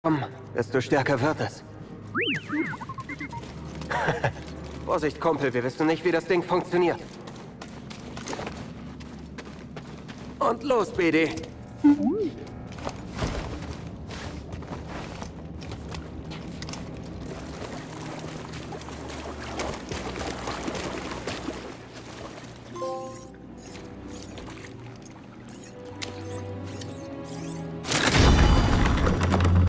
desto stärker wird es. Vorsicht, Kumpel, wir wissen nicht, wie das Ding funktioniert. Und los, BD.